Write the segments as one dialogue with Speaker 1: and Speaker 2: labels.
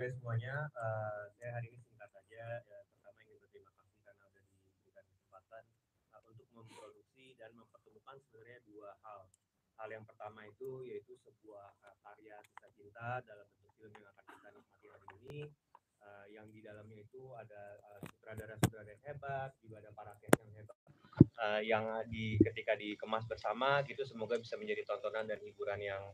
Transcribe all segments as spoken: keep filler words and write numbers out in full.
Speaker 1: Oke semuanya, uh, saya hari ini singkat saja. Ya, pertama ingin berterima kasih karena sudah diberikan kesempatan uh, untuk memproduksi dan mempertemukan sebenarnya dua hal. Hal yang pertama itu yaitu sebuah uh, karya kisah cinta dalam bentuk film yang akan kita nikmati hari ini. Uh, yang di dalamnya itu ada uh, sutradara-sutradara yang hebat, juga ada para cast yang hebat. Uh, yang di ketika dikemas bersama gitu semoga bisa menjadi tontonan dan hiburan yang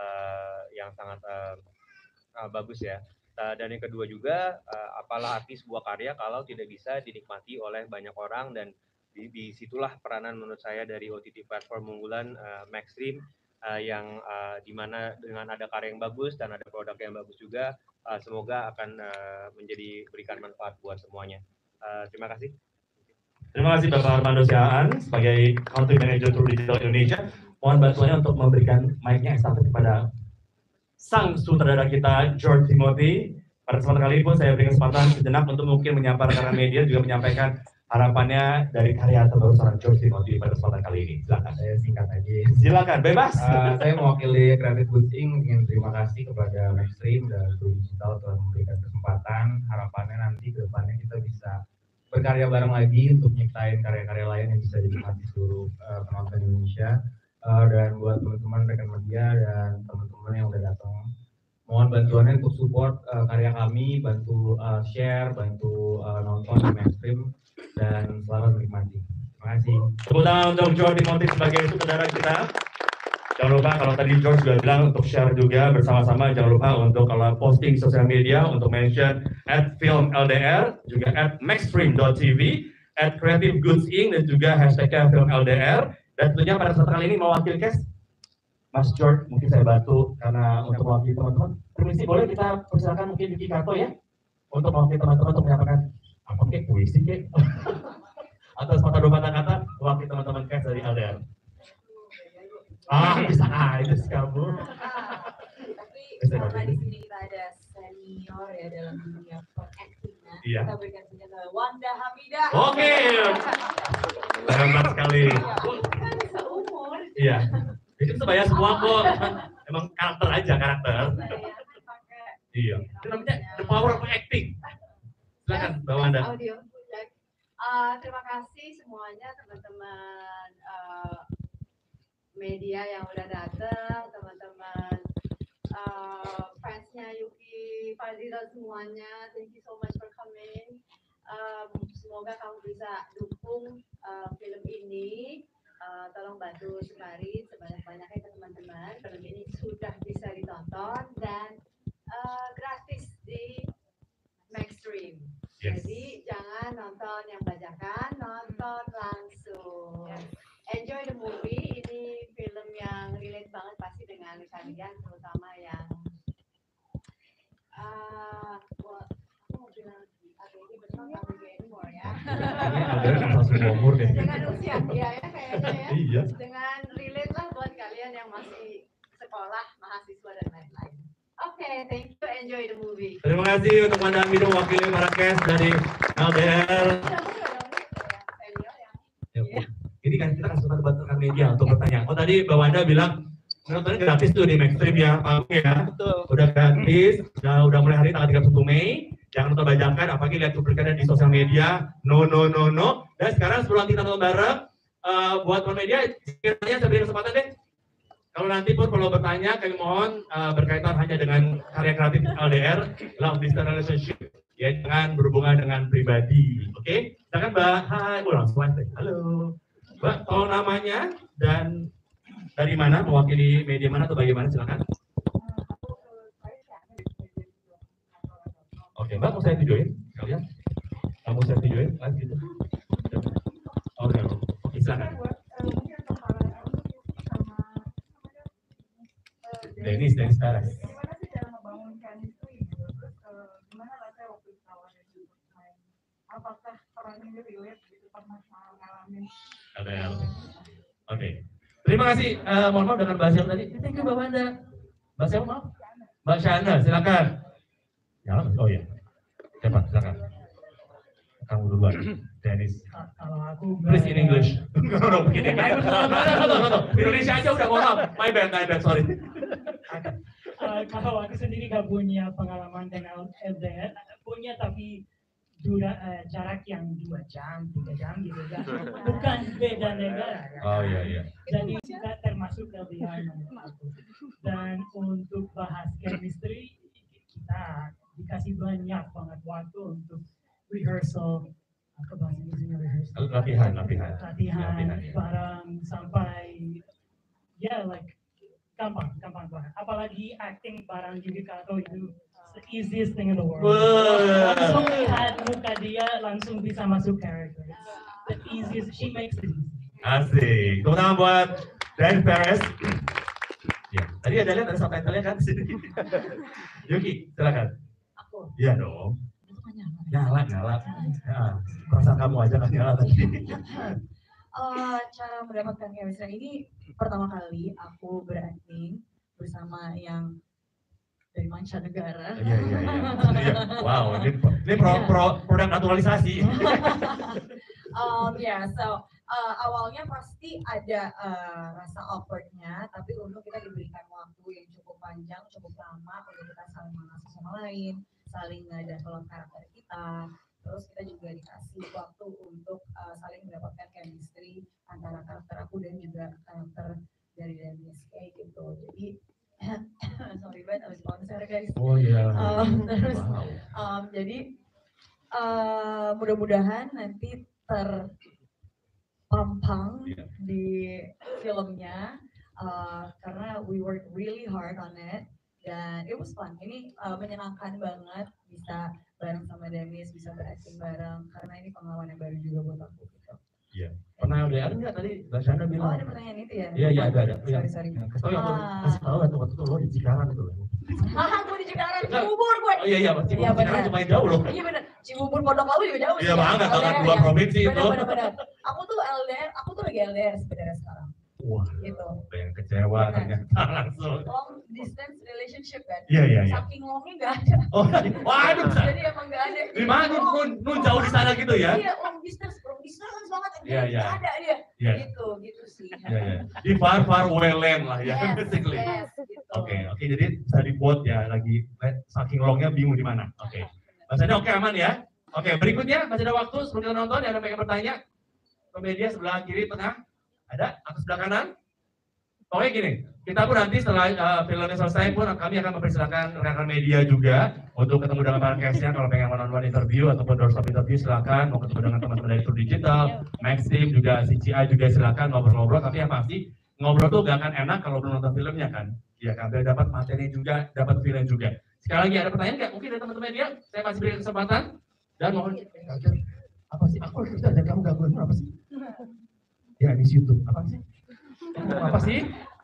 Speaker 1: uh, yang sangat uh, uh, bagus ya. Uh, dan yang kedua juga uh, apalah arti sebuah karya kalau tidak bisa dinikmati oleh banyak orang, dan di, di situlah peranan menurut saya dari O T T platform unggulan uh, Maxstream uh, yang uh, dimana dengan ada karya yang bagus dan ada produk yang bagus juga uh, semoga akan uh, menjadi berikan manfaat buat semuanya. Uh, terima kasih.
Speaker 2: Terima kasih Bapak Armando Siaan sebagai Country Manager True Digital Indonesia. Mohon bantuannya untuk memberikan mic-nya estafet kepada sang sutradara kita George Timothy. Pada kesempatan kali ini pun saya berikan kesempatan sejenak untuk mungkin menyapa rekan media juga menyampaikan harapannya dari karya terbaru seorang George Timothy pada kesempatan kali ini. Silakan.
Speaker 3: Saya singkat aja.
Speaker 2: Silakan, bebas.
Speaker 3: Uh, saya mewakili Creative Goods Incorporated ingin terima kasih kepada Maxstream dan True Digital telah memberikan kesempatan. Harapannya nanti ke depannya kita bisa berkarya bareng lagi untuk nyiptain karya-karya lain yang bisa dinikmati seluruh uh, penonton Indonesia. Uh, dan buat teman-teman rekan media dan teman-teman yang udah datang, mohon bantuannya untuk support uh, karya kami, bantu uh, share, bantu uh, nonton di Maxstream, dan selamat menikmati. Terima kasih.
Speaker 2: Tepuk tangan untuk George Timothy sebagai sutradara kita. Jangan lupa kalau tadi George juga bilang untuk share juga bersama-sama. Jangan lupa untuk kalau posting sosial media untuk mention at film L D R, juga at maxstream dot t v, at creative goods inc, dan juga hashtagnya film L D R. Dan tentunya pada saat kali ini mewakili cast, Mas George mungkin saya bantu karena untuk mewakili teman-teman. Permisi boleh kita persilakan mungkin Vicky Kato ya untuk mewakili teman-teman untuk menyampaikan apa kek puisi kek atau sepatah dua patah kata mewakili teman-teman cast dari L D R. Ah bisa aja sih kamu.
Speaker 4: Tapi karena di sini kita ada senior ya dalam dunia actingnya,
Speaker 2: iya.
Speaker 4: Kita berikan saja Wanda Hamidah.
Speaker 2: Oke, hebat sekali.
Speaker 4: Kan seumur.
Speaker 2: Iya, itu sebaya semua kok. Emang karakter aja karakter. Iya. Itu namanya the power of acting. Silakan, Mbak Wanda.
Speaker 4: Audio. Uh, terima kasih semuanya teman-teman uh, media yang udah datang, teman-teman uh, fansnya Yuki, Fadila semuanya. Thank you so much for coming. Um, semoga kamu bisa dukung uh, film ini. Uh, tolong bantu sebarin sebanyak-banyaknya ke teman-teman. Film ini sudah bisa ditonton dan uh, gratis di Maxstream.
Speaker 2: Yes.
Speaker 4: Jadi jangan nonton yang bajakan, nonton langsung. Yes. Enjoy the movie. Ini film yang relate banget pasti dengan kalian, terutama yang uh, well, aku mau bilang ini betul nggak begini anymore ya.
Speaker 2: Ada langsung umur deh.
Speaker 4: Dengan usia dia ya kayaknya ya.
Speaker 2: Iya.
Speaker 4: Dengan relate lah buat kalian yang masih sekolah, mahasiswa dan lain-lain. Oke, okay, thank you. Enjoy the movie.
Speaker 2: Terima kasih untuk Wanda Hamidah mewakili para cast dari L D R. Ya, ini kan kita kasih kesempatan buat rekan media untuk bertanya. Oh tadi Mbak Wanda bilang nontonnya gratis tuh di Maxstream ya, Pak ya. Betul. Udah gratis. Udah udah mulai hari tanggal tiga puluh satu Mei. Jangan nonton bajakan, apalagi lihat cuplikannya di sosial media. No no no no. Dan sekarang sebelum kita nonton bareng, uh, buat rekan media, kiranya saya beri kesempatan deh. Kalau nanti pun kalau bertanya, kami mohon uh, berkaitan hanya dengan karya kreatif L D R, love distance relationship, ya jangan berhubungan dengan pribadi, oke? Okay? Silakan Mbak, hai, oh, langsung aja. Halo, Mbak, kalau namanya dan dari mana, mewakili media mana atau bagaimana, silakan. Oke, okay, Mbak, mau saya videoin kalian? Mau saya videoin, live gitu? Oke, okay. Oke, silakan. Dennis, Dennis Taras.
Speaker 5: Gimana sih cara membangun chemistry gitu? Terus uh, gimana rasanya waktu ditawarin juga main? Apakah peran ini relate gitu pernah ngalamin?
Speaker 2: Ada yang. Oke. Terima kasih. Uh, mohon maaf dengan bahasa yang tadi. Thank you Mbak Wanda. Bahasa yang maaf? Mbak Shana, silakan. Ya, oh ya. Siapa? Silakan. Kamu duluan. Dennis.
Speaker 5: Kalau aku
Speaker 2: please in English. Enggak begini. Indonesia aja udah mohon maaf. My bad, my bad, sorry.
Speaker 6: uh, kalau aku sendiri gak punya pengalaman dengan L D R, punya tapi dura, uh, jarak yang dua jam, tiga jam gitu kan. Bukan beda negara. Ya,
Speaker 2: Oh iya iya.
Speaker 6: Jadi tidak termasuk L D R menurut aku. Dan untuk bahas chemistry, kita dikasih banyak banget waktu untuk rehearsal. Apa bahasa Inggrisnya rehearsal?
Speaker 2: Latihan, latihan.
Speaker 6: Latihan,
Speaker 2: Latihan, ya.
Speaker 6: bareng sampai ya yeah, like gampang, gampang banget. Apalagi acting bareng Yuki Kato itu the easiest thing in the world.
Speaker 2: Wow.
Speaker 6: Langsung lihat muka dia, langsung bisa masuk character. The easiest, she makes it easy.
Speaker 2: Asik. Tepuk tangan buat Dan Perez. Ya, tadi ada lihat ada subtitle-nya kan di sini. Yuki, silakan.
Speaker 6: Aku.
Speaker 2: Iya dong. Nyala, nyala. Ya, perasaan kamu aja kan nyala tadi.
Speaker 7: Uh, cara mendapatkan chemistry ini pertama kali aku berakting bersama yang dari mancanegara.
Speaker 2: Iya, iya, iya. Wow, ini, ini pro, pro, produk naturalisasi.
Speaker 7: um, ya, yeah, so uh, awalnya pasti ada uh, rasa awkwardnya, tapi untuk kita diberikan waktu yang cukup panjang, cukup lama untuk kita saling mengenal sama lain, saling ngedevelop karakter kita. Terus kita juga dikasih waktu untuk uh, saling mendapatkan chemistry antara karakter aku dan juga karakter dari Dennis kayak gitu. Jadi sorry banget habis konser guys.
Speaker 2: Oh iya.
Speaker 7: Um, terus
Speaker 2: Wow.
Speaker 7: um, jadi uh, mudah-mudahan nanti terpampang
Speaker 2: Yeah.
Speaker 7: di filmnya uh, karena we worked really hard on it dan it was fun. Ini uh, menyenangkan banget bisa bareng sama Dennis, bisa berakting bareng karena ini pengalaman yang baru juga buat aku gitu.
Speaker 2: Iya. Pernah L D R enggak tadi? Mbak Shanda
Speaker 7: Oh
Speaker 2: bilang.
Speaker 7: ada pertanyaan itu ya?
Speaker 2: Iya iya ada ada.
Speaker 7: Sorry sorry.
Speaker 2: Kasih tahu ya,
Speaker 7: Ah.
Speaker 2: kasih tahu ya tuh waktu itu lo di Cikarang itu.
Speaker 7: Haha, gue di Cikarang, Cibubur gue.
Speaker 2: Oh iya iya, pasti
Speaker 7: Iya,
Speaker 2: Cikarang
Speaker 7: benar.
Speaker 2: cuma jauh loh.
Speaker 7: Iya benar. Cibubur Pondok Labu juga jauh.
Speaker 2: Iya
Speaker 7: sih,
Speaker 2: banget,
Speaker 7: ya.
Speaker 2: banget
Speaker 7: L D R
Speaker 2: dua
Speaker 7: ya.
Speaker 2: provinsi itu.
Speaker 7: Benar benar benar. Aku tuh L D R, aku tuh lagi L D R sebenarnya sekarang.
Speaker 2: Wah,
Speaker 7: Gitu.
Speaker 2: yang kecewa
Speaker 7: Benar.
Speaker 2: ternyata langsung.
Speaker 7: Long distance relationship kan.
Speaker 2: Iya iya iya.
Speaker 7: Saking longnya nggak ada.
Speaker 2: Oh, waduh.
Speaker 7: Jadi emang nggak ada.
Speaker 2: Di mana nun, nun, nun jauh di sana gitu ya?
Speaker 7: Iya, long distance, long distance banget.
Speaker 2: Iya, iya.
Speaker 7: Nggak ada dia.
Speaker 2: Iya.
Speaker 7: Gitu, gitu sih.
Speaker 2: Iya iya. Di far far away land lah ya,
Speaker 7: Yes,
Speaker 2: basically.
Speaker 7: yes, gitu.
Speaker 2: Oke, oke, jadi bisa dibuat ya lagi saking longnya bingung di mana. Oke. Mas Anda oke aman ya? Oke, berikutnya masih ada waktu sebelum kita nonton, ada yang pengen bertanya? Ke media sebelah kiri tengah? Ada? Atau sebelah kanan? Oke gini, kita pun nanti setelah uh, filmnya selesai pun kami akan mempersilakan rekan media juga untuk ketemu dengan para cast-nya kalau pengen one-on-one interview ataupun doorstop interview silakan, mau ketemu dengan teman-teman dari True Digital, Maxim juga C C I juga silakan ngobrol-ngobrol, tapi yang pasti ngobrol tuh gak akan enak kalau belum nonton filmnya kan? Iya kan, biar dapat materi juga, dapat film juga. Sekali lagi ada pertanyaan nggak? Mungkin dari teman-teman media, saya masih beri kesempatan dan mohon apa sih? Aku harus dan kamu gangguin apa sih? Ya di YouTube apa sih? Apa sih?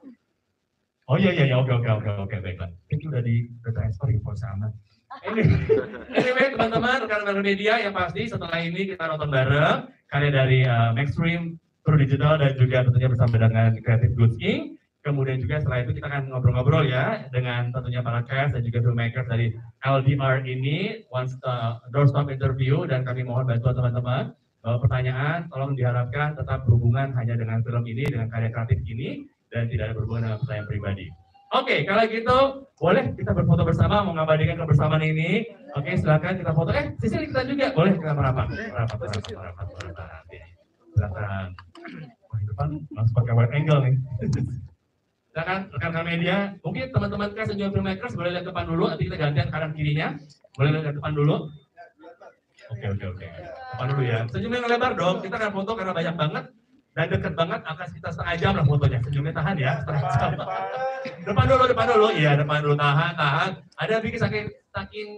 Speaker 2: Oh iya iya iya oke oke oke oke baiklah. Itu udah di udah transfer info sama. Anyway, anyway teman-teman rekan-rekan media yang pasti setelah ini kita nonton bareng karya dari uh, Maxstream, True Digital dan juga tentunya bersama dengan Creative Goods Incorporated. Kemudian juga setelah itu kita akan ngobrol-ngobrol ya dengan tentunya para cast dan juga filmmakers dari L D R ini, one uh, doorstop interview dan kami mohon bantuan teman-teman. Uh, pertanyaan tolong diharapkan tetap berhubungan hanya dengan film ini, dengan karya kreatif ini, dan tidak ada berhubungan dengan pertanyaan pribadi. Oke, okay, kalau gitu boleh kita berfoto bersama, mau mengabadikan kebersamaan ini. Oke, okay, silakan kita foto. Eh, sisi kita juga boleh kita merapat, merapat, merapat, merapat, merapat. Silakan. Wah, depan langsung pakai wide angle nih. Silakan rekan-rekan media, mungkin teman-teman cast dan juga filmmakers boleh lihat depan dulu, nanti kita gantian kanan kirinya. Boleh lihat depan dulu. Oke, oke, oke. Depan dulu ya. Senyumnya lebar dong. Kita akan foto karena banyak banget dan dekat banget. Akan kita setengah jam lah fotonya. Senyumnya tahan ya. Setengah jam. Depan dulu, depan dulu. Iya, depan dulu. Tahan, tahan. Ada yang bikin saking saking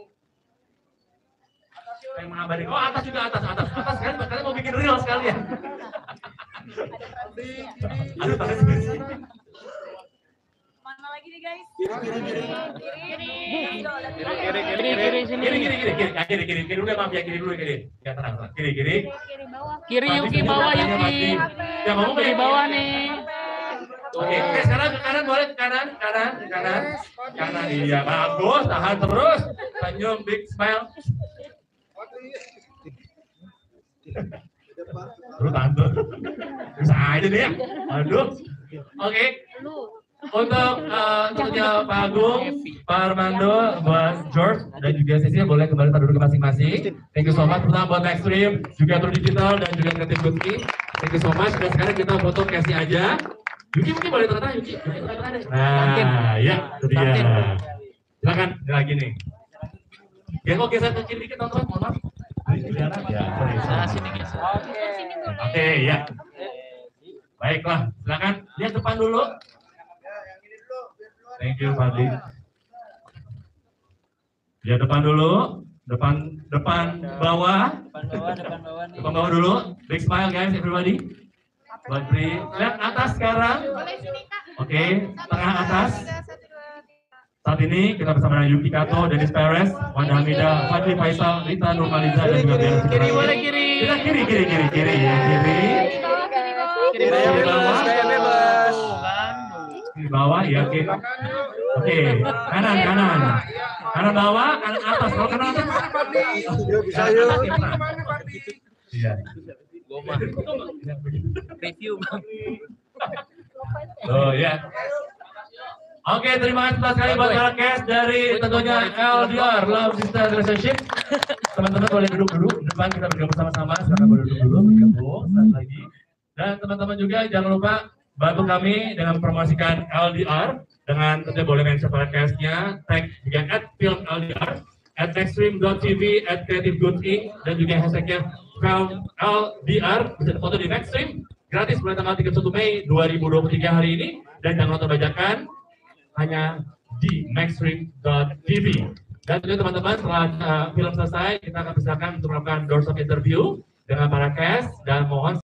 Speaker 2: yang mengabari. Oh, atas juga atas, atas, atas. Kalian, kalian mau bikin real sekalian. Aduh, tahan sih.
Speaker 5: Mana lagi nih guys?
Speaker 8: Kiri, kiri, kiri.
Speaker 5: Kiri.
Speaker 8: Kiri, kiri, kiri, sini.
Speaker 2: Kiri, kiri, kiri, kiri, kiri, kiri, kiri dulu ya, maaf ya, kiri dulu, kiri. Ya, tenang, tenang. Kiri, kiri.
Speaker 5: Kiri bawah.
Speaker 8: Kiri Yuki bawah Yuki.
Speaker 2: Ya, mau
Speaker 8: Di bawah nih.
Speaker 2: Oke, oke, sekarang ke kanan boleh, ke kanan, kanan, ke kanan. Kanan, iya, bagus, tahan terus. Senyum, big smile. Terus tahan tuh. Bisa aja deh ya. Aduh. Oke. untuk uh, tentunya Pak Agung, Pak Armando, buat George dan juga Cecil boleh kembali pada duduk masing-masing. Thank you so much. Pertama buat Maxstream, juga True Digital dan juga Creative Good King. Thank you so much. Dan sekarang kita foto Casey aja. Yuki mungkin boleh tengah-tengah, Yuki. Yuki tengah-tengah deh. Nah, ya, itu dia. Silakan, lagi nih. Ya kok geser ke kiri dikit teman-teman, mohon maaf. Ya, oke, ya. Baiklah, silakan lihat depan dulu. Thank you, Fadli. Lihat depan dulu, depan depan bawah.
Speaker 8: Depan bawah, depan bawah nih.
Speaker 2: Depan bawah dulu. Big smile guys, everybody. Buat Pri. Lihat atas sekarang. Oke, tengah atas. Saat ini kita bersama dengan Yuki Kato, Dennis Perez, Wanda Hamida, Fadli Faisal, Rita Nurmaliza dan juga Bella.
Speaker 8: Kiri boleh kiri.
Speaker 2: Kita kiri kiri kiri kiri ya kiri.
Speaker 8: Kiri bawah bebas, saya bebas.
Speaker 2: Kiri bawah ya oke. Oke, kanan kanan. Kanan bawah, kanan atas. Kalau kanan atas bisa yuk. Iya.
Speaker 8: Goma. Review Bang.
Speaker 2: Oh ya. Oke, terima kasih sekali buat para guest dari tentunya L D R, Love Distance Relationship. Teman-teman boleh duduk dulu, depan kita bergabung sama-sama, silakan boleh duduk dulu, bergabung, saat lagi. Dan teman-teman juga jangan lupa bantu kami dengan mempromosikan L D R, dengan tentunya boleh mention para guest-nya, tag juga at film L D R, at maxstream dot t v, at creative good inc, dan juga hashtagnya film L D R, bisa difoto di Maxstream, gratis mulai tanggal tiga puluh satu Mei dua ribu dua puluh tiga hari ini, dan jangan lupa bajakan, hanya di maxstream dot t v. Dan tentunya teman-teman setelah uh, film selesai kita akan persilakan untuk melakukan doors of interview dengan para cast dan mohon